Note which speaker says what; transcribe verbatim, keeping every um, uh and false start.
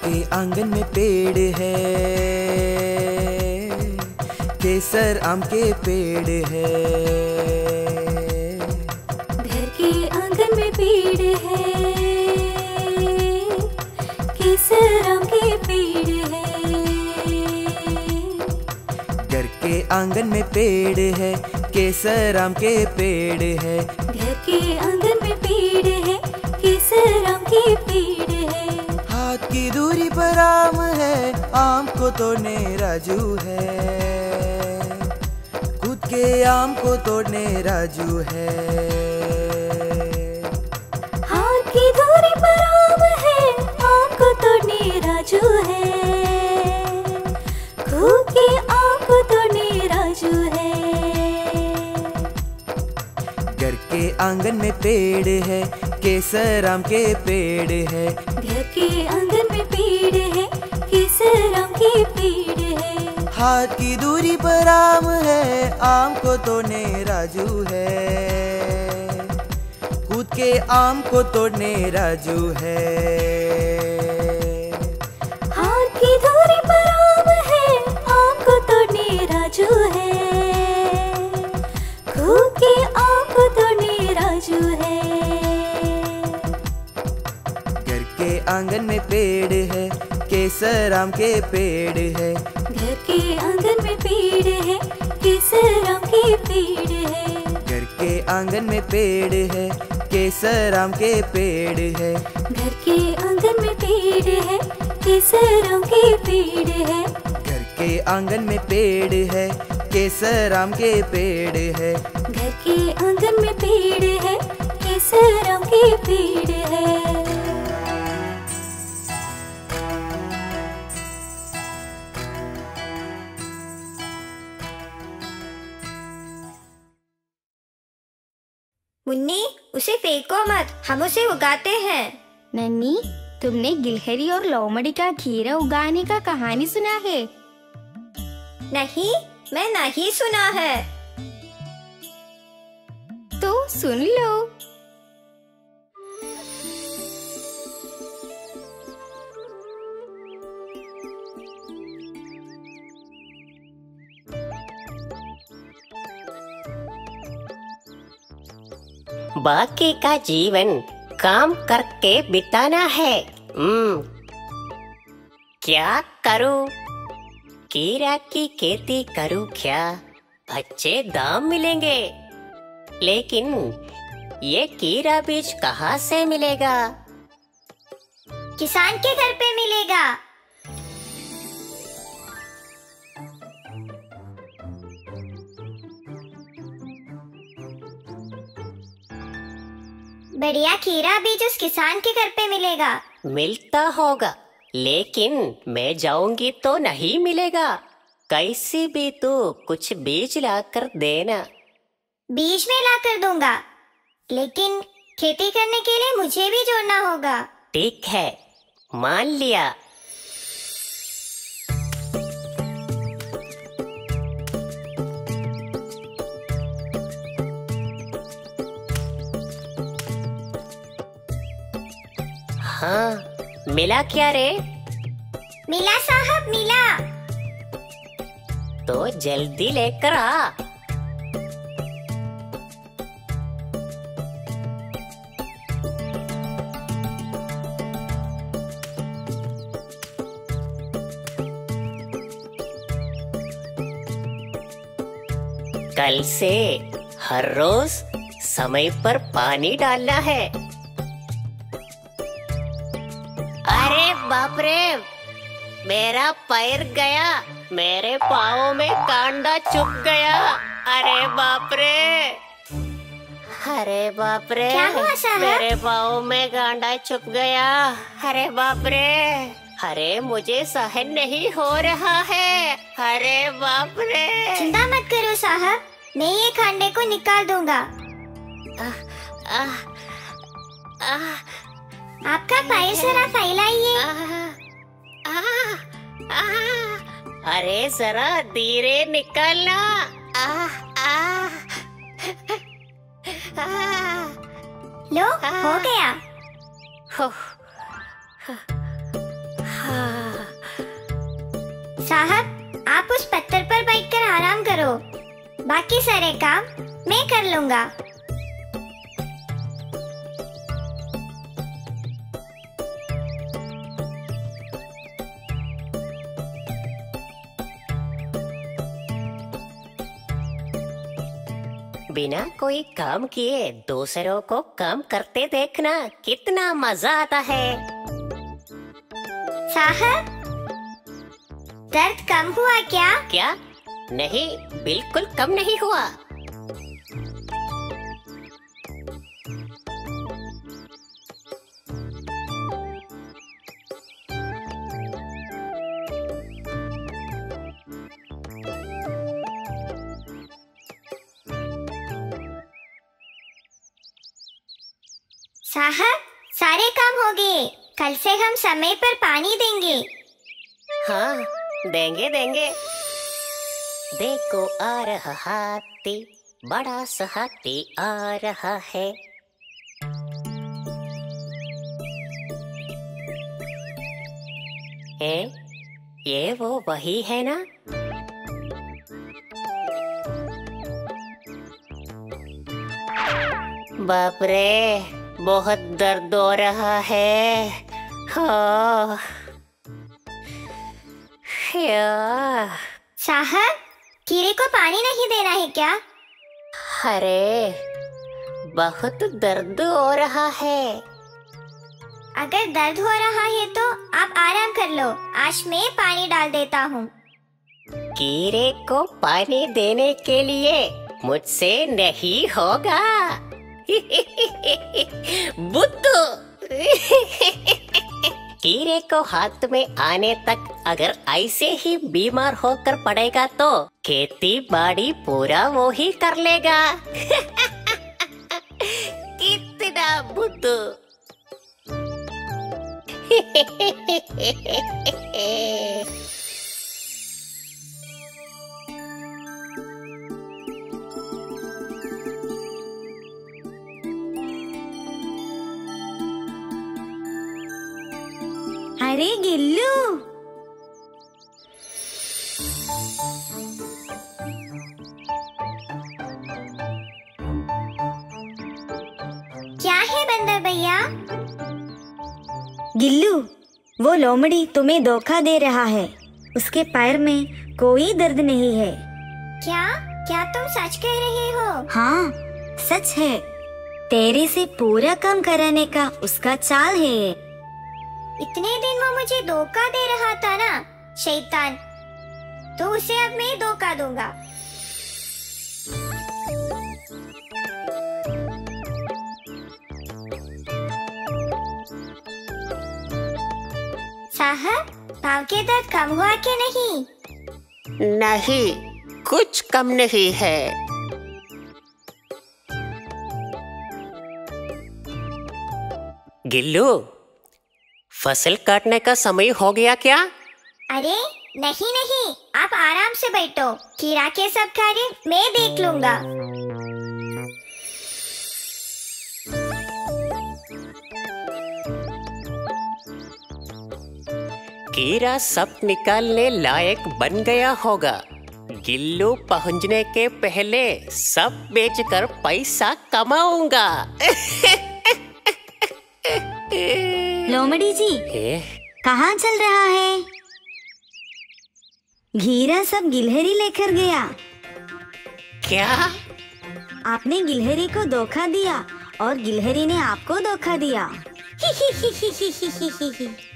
Speaker 1: के आंगन में पेड़ है, केसर आम के पेड़ है।
Speaker 2: घर के आंगन में पेड़ है, केसर आम के पेड़ है।
Speaker 1: घर के आंगन में पेड़ है, केसर आम के पेड़ है।
Speaker 2: घर के आंगन में पेड़ है, केसर आम के पेड़ है।
Speaker 1: हाथ की दूरी पर आम है, आम को तोड़ने राजू है। खुद के आम को तोड़ने राजू है।
Speaker 2: हाथ की दूरी पर आम है, आम को तोड़ने राजू है। खुद के आम को तोड़ने राजू है।
Speaker 1: घर के आंगन में पेड़ है, केसर आम के पेड़ है।
Speaker 2: घर के आंगन में पेड़ है, केसर आम के पेड़ है।
Speaker 1: हाथ की दूरी पर आम है, आम को तोड़ने राजू है। खुद के आम को तोड़ने राजू है।
Speaker 2: हाथ की दूरी पर आम है, आम को तोड़ने राजू है। खुद के आम को तोड़ने राजू है।
Speaker 1: घर के आंगन में पेड़ है, केसर आम के पेड़ है।
Speaker 2: घर के आंगन में पेड़ है, केसर आम के पेड़ है।
Speaker 1: घर के आंगन में पेड़ है, केसर आम के पेड़ है।
Speaker 2: घर के आंगन में पेड़ है, केसर आम के पेड़ है।
Speaker 1: घर के आंगन में पेड़ है, केसर आम के पेड़ है।
Speaker 2: घर के आंगन में पेड़ है, केसर आम के पेड़ है।
Speaker 3: मुन्नी, उसे फेंको मत, हम उसे उगाते हैं।
Speaker 4: नन्नी, तुमने गिलहरी और लोमड़ी का खीरा उगाने का कहानी सुना है?
Speaker 3: नहीं, मैं नहीं सुना है।
Speaker 4: तो सुन लो।
Speaker 5: बाकी का जीवन काम करके बिताना है। हम्म, क्या करूं? कीरा की खेती करूं क्या? अच्छे दाम मिलेंगे, लेकिन ये कीरा बीज कहाँ से मिलेगा?
Speaker 3: किसान के घर पे मिलेगा। बढ़िया खीरा बीज उस किसान के घर पे मिलेगा।
Speaker 5: मिलता होगा, लेकिन मैं जाऊंगी तो नहीं मिलेगा। कैसी भी तू कुछ बीज ला कर देना।
Speaker 3: बीज में ला कर दूंगा, लेकिन खेती करने के लिए मुझे भी जोड़ना होगा।
Speaker 5: ठीक है, मान लिया। हाँ, मिला क्या रे?
Speaker 3: मिला साहब, मिला।
Speaker 5: तो जल्दी लेकर आ। कल से हर रोज समय पर पानी डालना है। अरे बाप रे, मेरा पैर गया, मेरे पाँव में कांटा चुभ गया। अरे बाप रे, अरे बाप रे,
Speaker 3: क्या हुआ साहब?
Speaker 5: मेरे पाँव में कांटा चुभ गया। अरे बाप रे, अरे मुझे सहन नहीं हो रहा है। अरे बाप रे।
Speaker 3: चिंता मत करो साहब, मैं ये खांडे को निकाल दूंगा।
Speaker 5: आ, आ, आ,
Speaker 3: आपका पैर जरा फैलाइए।
Speaker 5: आ, आ, अरे जरा धीरे निकलना। आ, आ, आ,
Speaker 3: लो, हो गया।
Speaker 5: हो, हाँ,
Speaker 3: साहब, आप उस पत्थर पर बैठकर आराम करो, बाकी सारे काम मैं कर लूंगा।
Speaker 5: बिना कोई काम किए दूसरों को काम करते देखना कितना मजा आता है।
Speaker 3: साहब, दर्द कम हुआ क्या?
Speaker 5: क्या? नहीं, बिल्कुल कम नहीं हुआ।
Speaker 3: साहब, सारे काम हो गए। कल से हम समय पर पानी देंगे।
Speaker 5: हाँ, देंगे देंगे। देखो आ रहा हाथी, बड़ा सा हाथी आ रहा है। ए, ये वो वही है ना? बाप रे, बहुत दर्द हो रहा है। हाँ। या।
Speaker 3: साहब, कीड़े को पानी नहीं देना है क्या?
Speaker 5: अरे, बहुत दर्द हो रहा है।
Speaker 3: अगर दर्द हो रहा है तो आप आराम कर लो, आज मैं पानी डाल देता हूँ।
Speaker 5: कीड़े को पानी देने के लिए मुझसे नहीं होगा। बुद्धू। कीड़े को हाथ में आने तक अगर ऐसे ही बीमार होकर पड़ेगा तो खेती बाड़ी पूरा वो ही कर लेगा। कितना बुद्धू।
Speaker 4: अरे गिल्लू,
Speaker 3: क्या है बंदर भैया?
Speaker 2: गिल्लू, वो लोमड़ी तुम्हें धोखा दे रहा है। उसके पैर में कोई दर्द नहीं है।
Speaker 3: क्या क्या तुम सच कह रहे हो?
Speaker 2: हाँ, सच है। तेरे से पूरा काम कराने का उसका चाल है ये।
Speaker 3: इतने दिन वो मुझे धोखा दे रहा था ना, शैतान। तो उसे अब मैं धोखा दूंगा। साहब, पाँव के दर्द कम हुआ कि नहीं?
Speaker 5: नहीं, कुछ कम नहीं है। गिल्लू, फसल काटने का समय हो गया क्या?
Speaker 3: अरे नहीं नहीं, आप आराम से बैठो, कीड़ा के सब कार्य मैं देख लूंगा।
Speaker 5: कीड़ा सब निकालने लायक बन गया होगा। गिल्लू पहुंचने के पहले सब बेचकर पैसा कमाऊंगा।
Speaker 2: लोमड़ी जी, कहाँ चल रहा है? घीरा सब गिलहरी लेकर गया।
Speaker 5: क्या?
Speaker 2: आपने गिलहरी को धोखा दिया और गिलहरी ने आपको धोखा दिया।